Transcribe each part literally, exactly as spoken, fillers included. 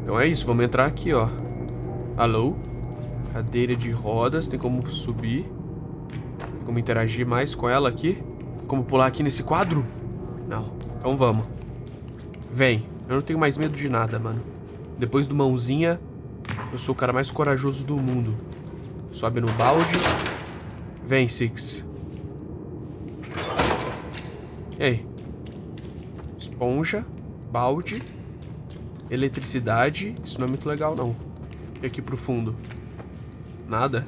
Então é isso, vamos entrar aqui, ó. Alô? Cadeira de rodas, tem como subir. Tem como interagir mais com ela aqui. Tem como pular aqui nesse quadro? Não. Então vamos. Vem. Eu não tenho mais medo de nada, mano. Depois do mãozinha, eu sou o cara mais corajoso do mundo. Sobe no balde. Vem, Six. E aí? Esponja. Balde. Eletricidade. Isso não é muito legal, não. E aqui pro fundo. Nada.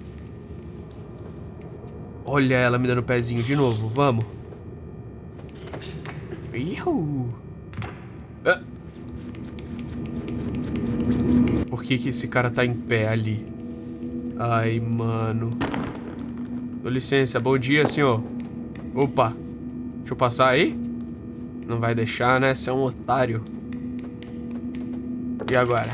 Olha ela me dando o pezinho de novo. Vamos. Ihu. Ah. Por que que esse cara tá em pé ali? Ai, mano. Dá licença. Bom dia, senhor. Opa. Deixa eu passar aí? Não vai deixar, né? Você é um otário. E agora?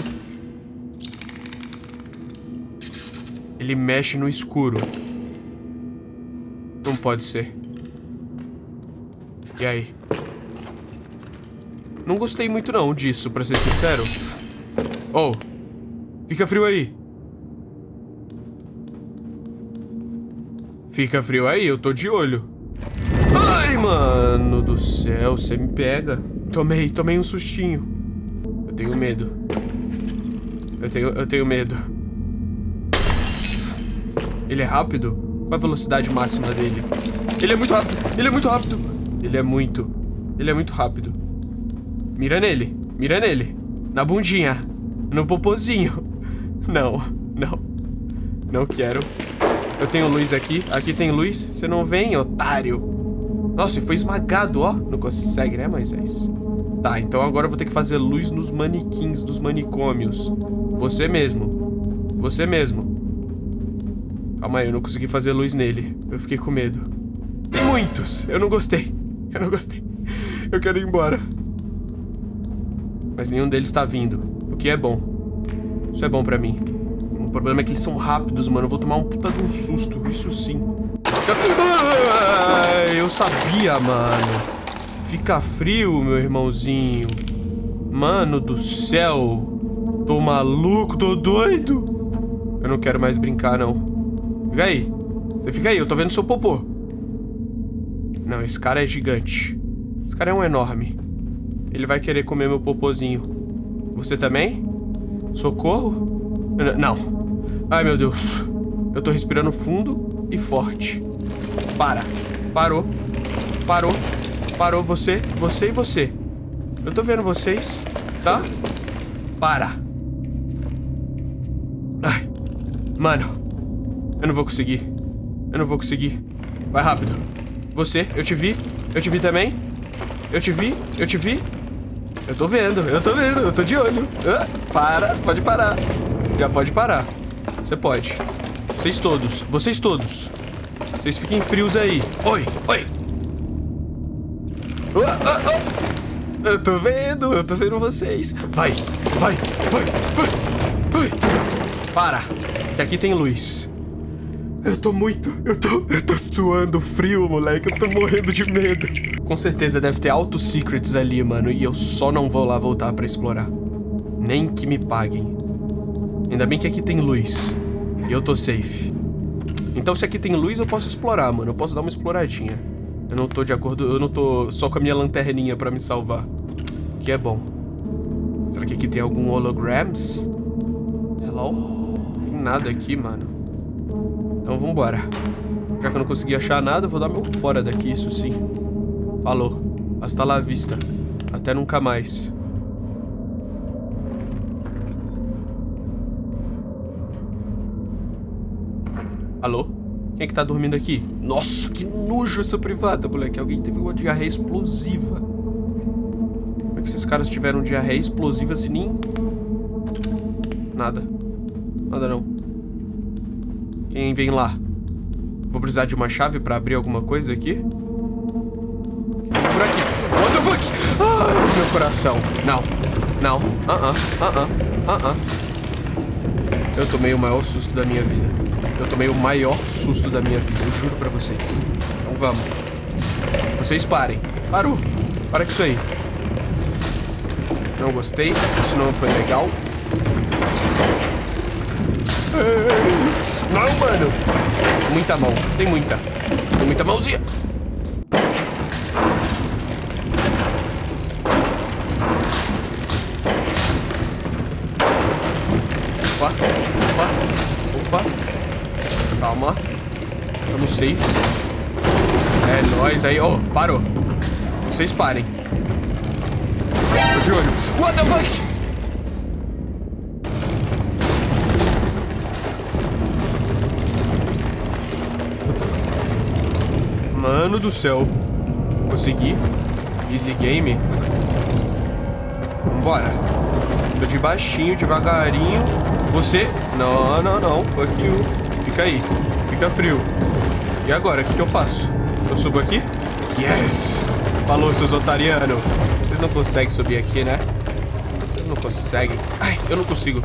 Ele mexe no escuro. Não pode ser. E aí? Não gostei muito não disso, pra ser sincero. Oh, fica frio aí. Fica frio aí, eu tô de olho. Ai, mano do céu, você me pega. Tomei, tomei um sustinho. Eu tenho medo. Eu tenho, eu tenho medo. Ele é rápido? Qual a velocidade máxima dele? Ele é muito rápido, ele é muito rápido. Ele é muito, ele é muito rápido. Mira nele, mira nele. Na bundinha, no popozinho. Não, não. Não quero. Eu tenho luz aqui, aqui tem luz. Você não vem, otário. Nossa, foi esmagado, ó. Não consegue, né, Moisés? Tá, então agora eu vou ter que fazer luz nos manequins dos manicômios. Você mesmo. Você mesmo. Calma aí, eu não consegui fazer luz nele. Eu fiquei com medo. Tem muitos. Eu não gostei. Eu não gostei. Eu quero ir embora. Mas nenhum deles tá vindo. O que é bom. Isso é bom pra mim. O problema é que eles são rápidos, mano. Eu vou tomar um puta de um susto. Isso sim. Eu sabia, mano. Fica frio, meu irmãozinho. Mano do céu. Tô maluco, tô doido. Eu não quero mais brincar, não. Fica aí. Você fica aí, eu tô vendo seu popô. Não, esse cara é gigante. Esse cara é um enorme. Ele vai querer comer meu popozinho. Você também? Socorro? Não. Ai, meu Deus. Eu tô respirando fundo e forte. Para. Parou. Parou. Parou você, você e você. Eu tô vendo vocês, tá? Para. Ai. Mano. Eu não vou conseguir. Eu não vou conseguir. Vai rápido. Você, eu te vi. Eu te vi também. Eu te vi, eu te vi. Eu tô vendo, eu tô vendo, eu tô de olho. Ah, para, pode parar. Já pode parar. Você pode. Vocês todos, vocês todos. Vocês fiquem frios aí. Oi, oi. Ah, ah, ah. Eu tô vendo, eu tô vendo vocês. Vai, vai, vai, vai, vai. Para, que aqui tem luz. Eu tô muito, eu tô, eu tô suando frio, moleque. Eu tô morrendo de medo. Com certeza deve ter altos secrets ali, mano. E eu só não vou lá voltar pra explorar. Nem que me paguem. Ainda bem que aqui tem luz. E eu tô safe. Então se aqui tem luz, eu posso explorar, mano. Eu posso dar uma exploradinha. Eu não tô de acordo, eu não tô só com a minha lanterninha pra me salvar. O que é bom. Será que aqui tem algum holograms? Hello? Não tem nada aqui, mano. Então vambora. Já que eu não consegui achar nada, eu vou dar meu fora daqui, isso sim. Falou. Hasta la vista. Até nunca mais. Alô? Quem é que tá dormindo aqui? Nossa, que nojo essa privada, moleque. Alguém teve uma diarreia explosiva. Como é que esses caras tiveram diarreia explosiva se nem... Nada. Nada não. Quem vem lá? Vou precisar de uma chave pra abrir alguma coisa aqui? Por aqui. What the fuck? Ai, meu coração. Não. Não. Ah, ah, ah, ah, ah. Eu tomei o maior susto da minha vida. Eu tomei o maior susto da minha vida. Eu juro pra vocês. Então vamos. Vocês parem. Parou. Para com isso aí. Não gostei. Isso não foi legal. Não, mano. Muita mão. Tem muita. Tem muita mãozinha. Opa. Opa. Opa. Calma. Estamos safe. É nóis aí. Oh, parou. Vocês parem. Tô de olho. What the fuck? Mano do céu. Consegui. Easy game. Vambora. Tô de baixinho, devagarinho. Você... Não, não, não. Fuck you. Fica aí. Fica frio. E agora? O que, que eu faço? Eu subo aqui? Yes! Falou, seus otarianos. Vocês não conseguem subir aqui, né? Vocês não conseguem. Ai, eu não consigo.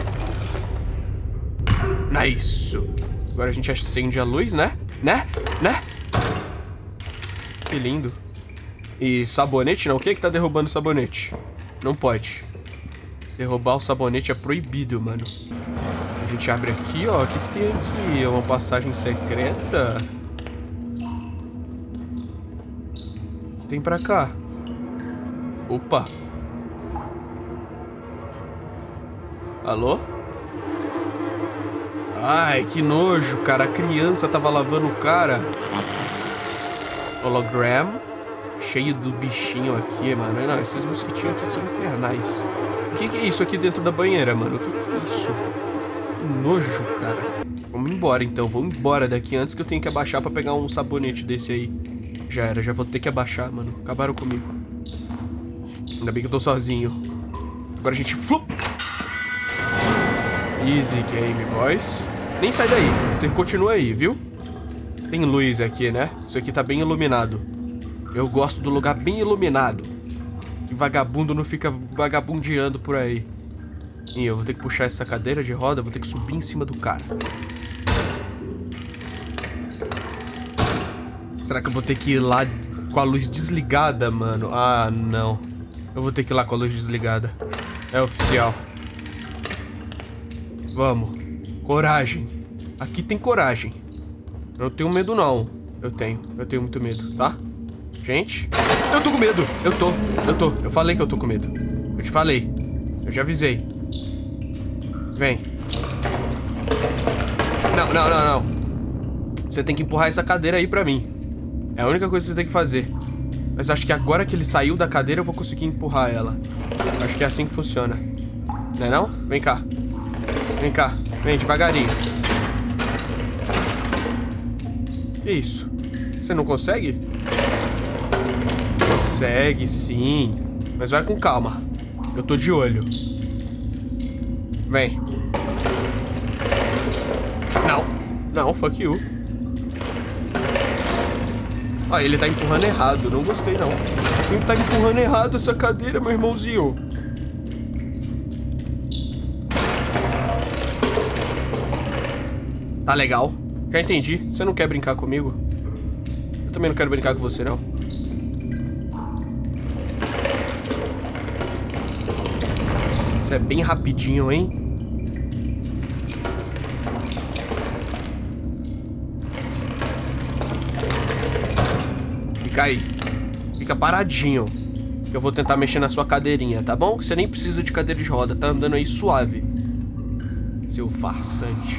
Nice. Agora a gente acende a luz, né? Né? Né? Que lindo. E sabonete não? O que é que tá derrubando o sabonete? Não pode. Derrubar o sabonete é proibido, mano. A gente abre aqui, ó. O que, que tem aqui? É uma passagem secreta? O que tem pra cá? Opa. Alô? Ai, que nojo, cara. A criança tava lavando o cara. Hologram. Cheio do bichinho aqui, mano. Não, esses mosquitinhos aqui são infernais. O que, que é isso aqui dentro da banheira, mano? O que, que é isso? Que nojo, cara. Vamos embora, então. Vamos embora daqui antes que eu tenha que abaixar pra pegar um sabonete desse aí. Já era, já vou ter que abaixar, mano. Acabaram comigo. Ainda bem que eu tô sozinho. Agora a gente... Flup! Easy game, boys. Nem sai daí. Você continua aí, viu? Tem luz aqui, né? Isso aqui tá bem iluminado. Eu gosto do lugar bem iluminado. Que vagabundo não fica vagabundeando por aí. E eu vou ter que puxar essa cadeira de roda. Vou ter que subir em cima do cara. Será que eu vou ter que ir lá com a luz desligada, mano? Ah, não. Eu vou ter que ir lá com a luz desligada. É oficial. Vamos. Coragem. Aqui tem coragem. Eu não tenho medo, não. Eu tenho. Eu tenho muito medo, tá? Gente. Eu tô com medo. Eu tô. Eu tô. Eu falei que eu tô com medo. Eu te falei. Eu já avisei. Vem. Não, não, não, não. Você tem que empurrar essa cadeira aí pra mim. É a única coisa que você tem que fazer. Mas acho que agora que ele saiu da cadeira eu vou conseguir empurrar ela. Acho que é assim que funciona. Não é não? Vem cá. Vem cá. Vem devagarinho. Que isso? Você não consegue? Consegue, sim. Mas vai com calma. Eu tô de olho. Vem. Não. Não, fuck you. Ah, ele tá empurrando errado. Não gostei, não. Sempre tá empurrando errado essa cadeira, meu irmãozinho. Tá legal. Já entendi. Você não quer brincar comigo? Eu também não quero brincar com você, não. Isso é bem rapidinho, hein? Fica aí. Fica paradinho. Que eu vou tentar mexer na sua cadeirinha, tá bom? Que você nem precisa de cadeira de roda. Tá andando aí suave. Seu farsante.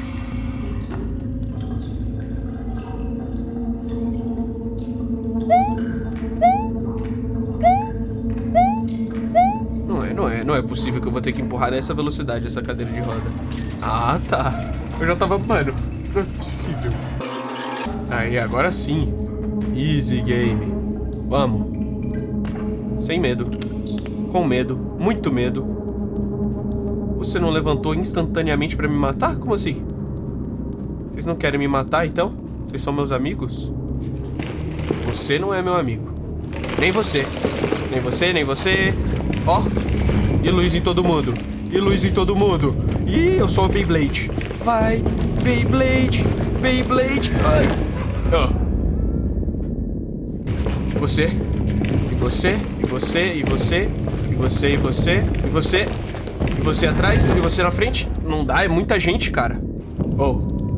Não é, não é. Não é possível que eu vou ter que empurrar nessa velocidade essa cadeira de roda. Ah, tá. Eu já tava... Mano, não é possível. Aí, agora sim. Easy game. Vamos. Sem medo. Com medo. Muito medo. Você não levantou instantaneamente pra me matar? Como assim? Vocês não querem me matar, então? Vocês são meus amigos? Você não é meu amigo. Nem você. Nem você, nem você. Ó. E luz em todo mundo. E luz em todo mundo. Ih, eu sou o Beyblade. Vai. Beyblade. Beyblade. Ai. Oh. Você, e você, e você, e você, E você, e você, e você. E você atrás, e você na frente. Não dá, é muita gente, cara. Oh.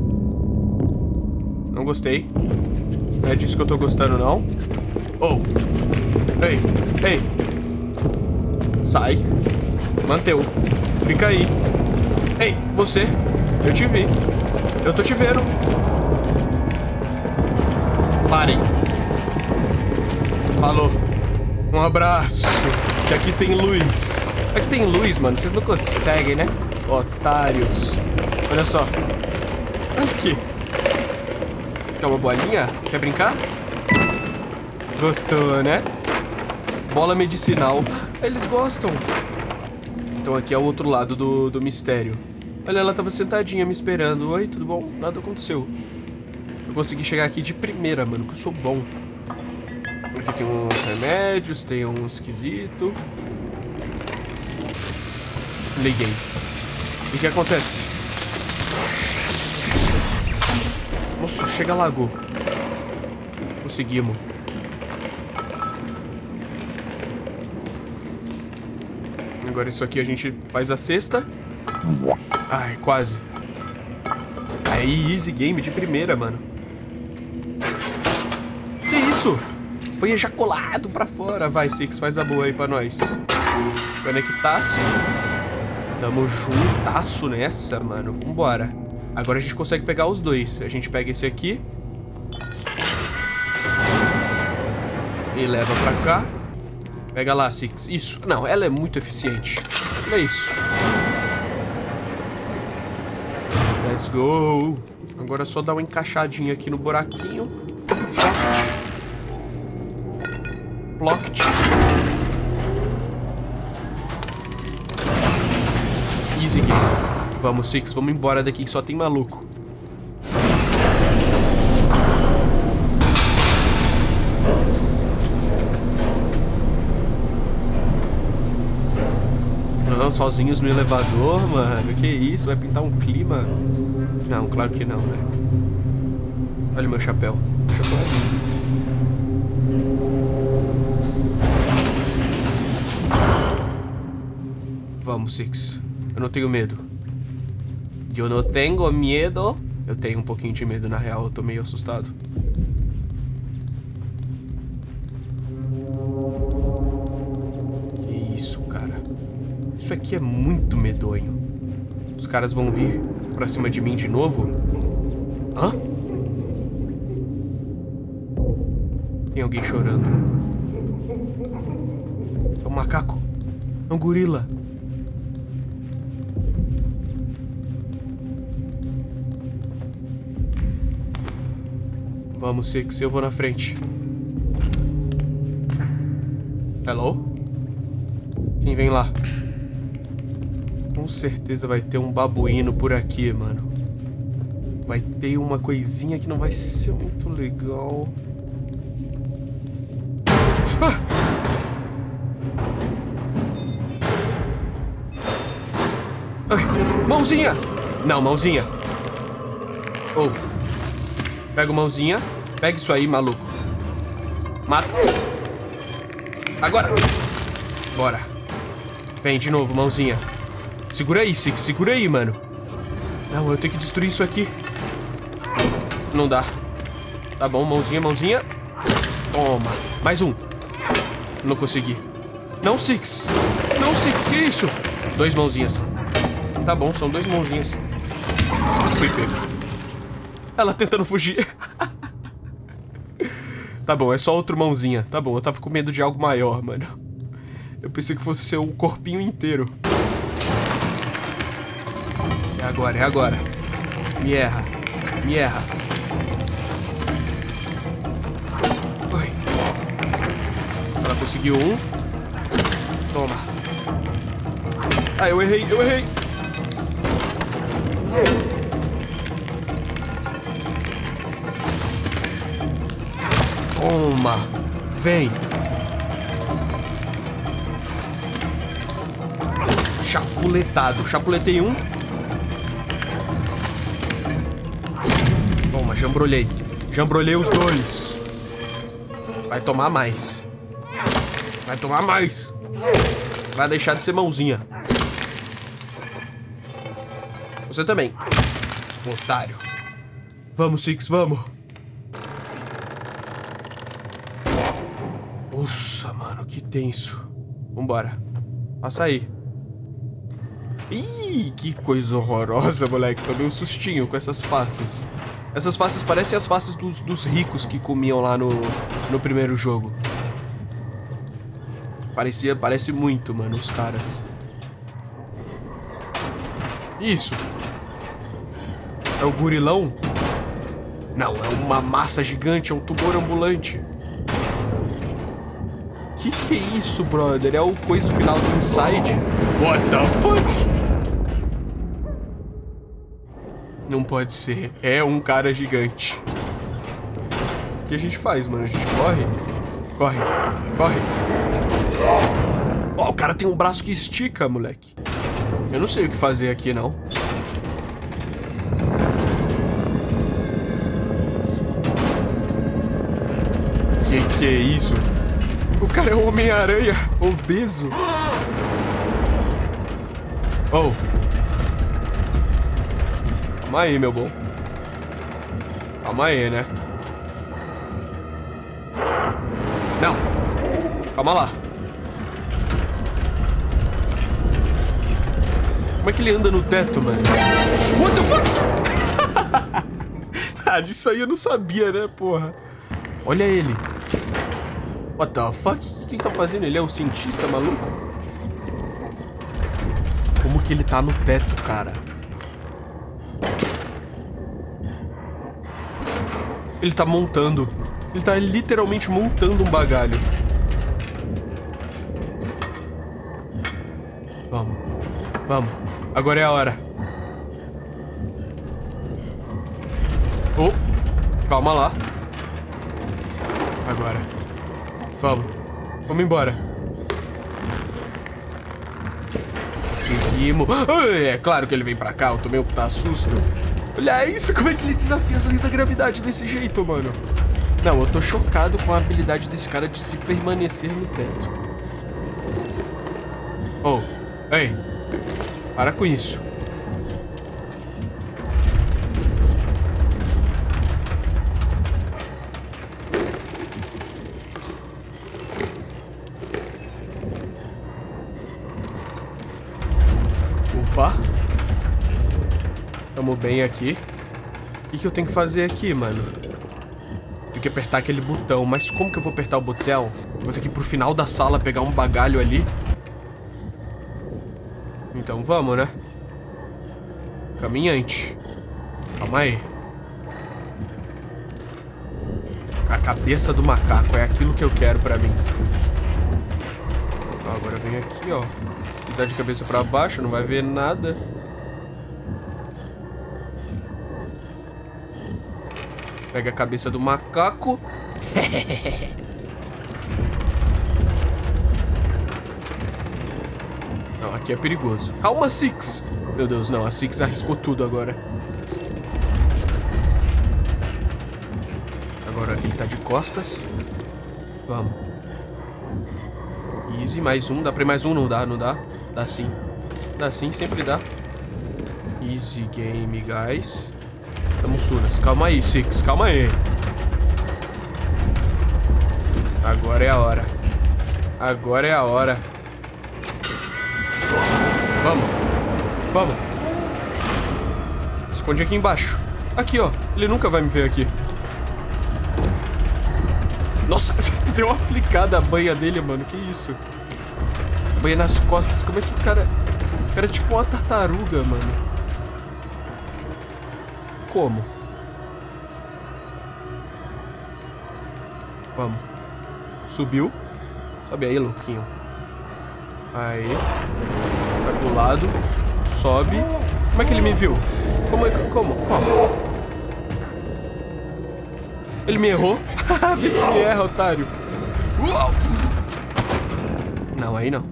Não gostei. Não é disso que eu tô gostando, não. Oh. Ei, ei. Sai. Manteu. Fica aí. Ei, você. Eu te vi. Eu tô te vendo. Parem. Falou. Um abraço. Que aqui tem luz. Aqui tem luz, mano. Vocês não conseguem, né? Otários. Olha só. Olha aqui. Quer uma bolinha? Quer brincar? Gostou, né? Bola medicinal. Eles gostam. Então aqui é o outro lado do, do mistério. Olha, ela tava sentadinha me esperando. Oi, tudo bom? Nada aconteceu. Eu consegui chegar aqui de primeira, mano, que eu sou bom. Aqui tem uns remédios, tem um esquisito. Liguei. E o que acontece? Nossa, chega lago. Conseguimos. Agora isso aqui a gente faz a cesta. Ai, quase. Aí, easy game de primeira, mano. Que isso? Foi ejaculado pra fora. Vai, Six, faz a boa aí pra nós. Conectar-se. Tamo juntasso nessa, mano. Vambora. Agora a gente consegue pegar os dois. A gente pega esse aqui. E leva pra cá. Pega lá, Six. Isso. Não, ela é muito eficiente. Olha isso. Let's go. Agora é só dar uma encaixadinha aqui no buraquinho. Blocked. Easy game. Vamos, Six. Vamos embora daqui que só tem maluco. Não, sozinhos no elevador, mano. Que isso? Vai pintar um clima? Não, claro que não, né? Olha o meu chapéu. O chapéu é lindo. Vamos, Six. Eu não tenho medo. Eu não tenho medo. Eu tenho um pouquinho de medo, na real. Eu tô meio assustado. Que isso, cara. Isso aqui é muito medonho. Os caras vão vir pra cima de mim de novo? Hã? Tem alguém chorando. É um macaco. É um gorila. Vamos, Six. Eu vou na frente. Hello? Quem vem lá? Com certeza vai ter um babuíno por aqui, mano. Vai ter uma coisinha que não vai ser muito legal. Ah! Ai, mãozinha! Não, mãozinha. Oh. Pega mãozinha. Pega isso aí, maluco. Mata. Agora. Bora. Vem de novo, mãozinha. Segura aí, Six. Segura aí, mano. Não, eu tenho que destruir isso aqui. Não dá. Tá bom, mãozinha, mãozinha. Toma. Mais um. Não consegui. Não, Six. Não, Six. Que isso? Dois mãozinhas. Tá bom, são dois mãozinhas. Fui pego. Ela tentando fugir. Tá bom, é só outra mãozinha. Tá bom, eu tava com medo de algo maior, mano. Eu pensei que fosse ser o corpinho inteiro. É agora, é agora. Me erra. Me erra. Oi. Ela conseguiu um. Toma. Ah, eu errei, eu errei. Toma. Vem. Chapuletado. Chapuletei um. Toma, jambrolhei. Jambrolhei os dois. Vai tomar mais. Vai tomar mais. Vai deixar de ser mãozinha. Você também. Otário. Vamos, Six, vamos. Nossa, mano, que tenso. Vambora. Passa aí. Ih, que coisa horrorosa, moleque. Tomei um sustinho com essas faces. Essas faces parecem as faces dos, dos ricos que comiam lá no, no primeiro jogo. Parecia, parece muito, mano, os caras. Isso. É o gorilão? Não, é uma massa gigante, é um tumor ambulante. Que que é isso, brother? É o coisa final do Inside? What the fuck? Não pode ser. É um cara gigante. O que a gente faz, mano? A gente corre? Corre. Corre. Ó, oh, o cara tem um braço que estica, moleque. Eu não sei o que fazer aqui, não. Que que é isso? O cara é o Homem-Aranha obeso. Oh. Calma aí, meu bom. Calma aí, né? Não. Calma lá. Como é que ele anda no teto, mano? What the fuck? Ah, disso aí eu não sabia, né, porra? Olha ele. What the fuck? O que ele tá fazendo? Ele é um cientista maluco? Como que ele tá no teto, cara? Ele tá montando. Ele tá literalmente montando um bagalho. Vamos. Vamos. Agora é a hora. Oh. Calma lá. Agora. Vamos. Vamos embora. Conseguimos. É claro que ele vem pra cá. Eu tomei um puta susto. Olha isso. Como é que ele desafia as leis da gravidade desse jeito, mano? Não, eu tô chocado com a habilidade desse cara de se permanecer no teto. Oh. Ei. Para com isso. Opa. Tamo bem aqui. O que que eu tenho que fazer aqui, mano? Tem que apertar aquele botão. Mas como que eu vou apertar o botão? Vou ter que ir pro final da sala pegar um bagalho ali. Então vamos, né? Caminhante. Calma aí. A cabeça do macaco é aquilo que eu quero pra mim. Agora vem aqui, ó. Dá de cabeça pra baixo, não vai ver nada. Pega a cabeça do macaco. Não, aqui é perigoso. Calma, Six. Meu Deus, não. A Six arriscou tudo agora. Agora aqui ele tá de costas. Vamos. Easy, mais um. Dá pra ir mais um? Não dá, não dá? Dá sim. Dá sim, sempre dá. Easy game, guys. Tamo suras. Calma aí, Six. Calma aí. Agora é a hora. Agora é a hora. Vamos. Vamos. Esconde aqui embaixo. Aqui, ó. Ele nunca vai me ver aqui. Nossa, deu uma flicada a banha dele, mano. Que isso? Banha nas costas. Como é que o cara... O cara é tipo uma tartaruga, mano. Como? Vamos. Subiu. Sobe aí, louquinho. Aí. Vai pro lado. Sobe. Como é que ele me viu? Como é que... Como? Como? Ele me errou? Vê se me erra, otário. Uou! Não, aí não.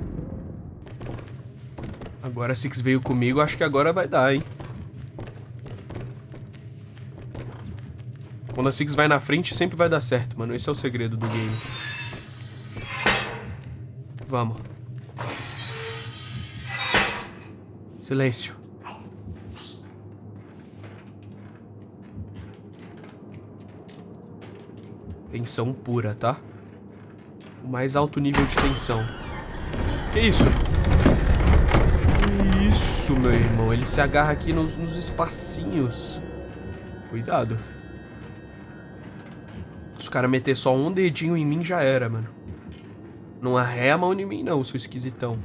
Agora a Six veio comigo. Acho que agora vai dar, hein? Quando a Six vai na frente, sempre vai dar certo, mano. Esse é o segredo do game. Vamos. Silêncio. Tensão pura, tá? O mais alto nível de tensão. Que isso? Que isso, meu irmão? Ele se agarra aqui nos, nos espacinhos. Cuidado. Se os caras meter só um dedinho em mim, já era, mano. Não arreia a mão em mim, não, seu esquisitão.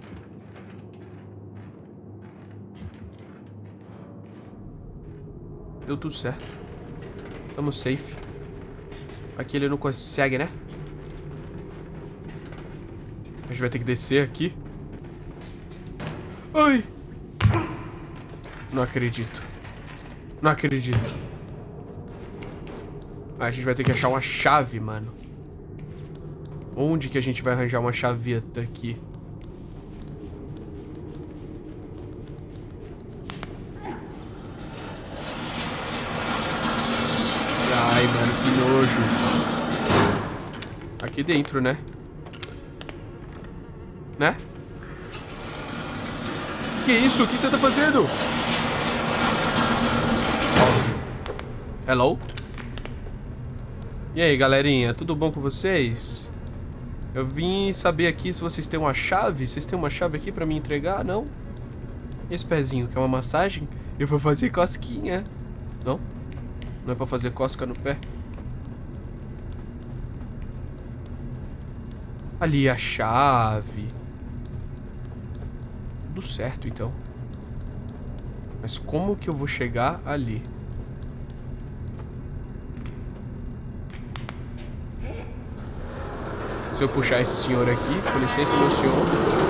Deu tudo certo. Estamos safe. Aqui ele não consegue, né? A gente vai ter que descer aqui. Ai! Não acredito. Não acredito. A gente vai ter que achar uma chave, mano. Onde que a gente vai arranjar uma chaveta aqui? Ai, mano, que nojo. Aqui dentro, né? Né? Que isso? O que você tá fazendo? Hello? E aí, galerinha? Tudo bom com vocês? Eu vim saber aqui se vocês têm uma chave. Vocês têm uma chave aqui pra me entregar? Não? E esse pezinho, que é uma massagem? Eu vou fazer cosquinha. Não? Não é pra fazer cosca no pé? Ali a chave. Tudo certo, então. Mas como que eu vou chegar ali? Se eu puxar esse senhor aqui, com licença, meu senhor.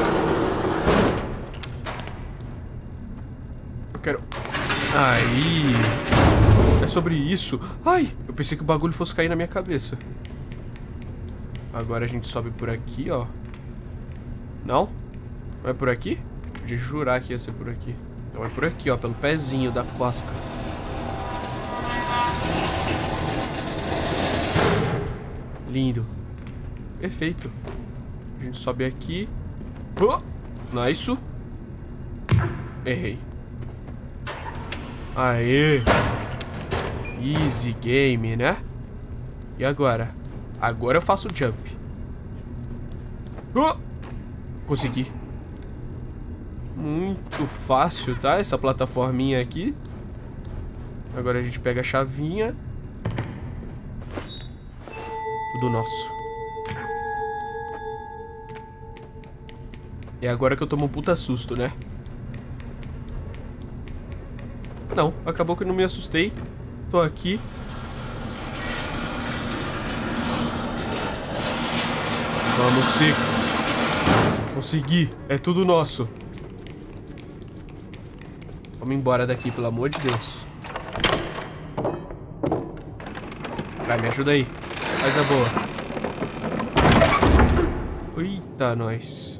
Eu quero... Aí... É sobre isso. Ai, eu pensei que o bagulho fosse cair na minha cabeça. Agora a gente sobe por aqui, ó. Não? Não é por aqui? Podia jurar que ia ser por aqui. Então é por aqui, ó, pelo pezinho da cosca. Lindo. Perfeito. A gente sobe aqui. Oh! Nice. Errei. Aê. Easy game, né? E agora? Agora eu faço jump. Oh! Consegui. Muito fácil, tá? Essa plataforminha aqui. Agora a gente pega a chavinha. Tudo nosso. E agora que eu tomo um puta susto, né? Não, acabou que eu não me assustei. Tô aqui. Vamos, Six. Consegui. É tudo nosso. Vamos embora daqui, pelo amor de Deus. Vai, me ajuda aí. Faz a boa. Eita, nós.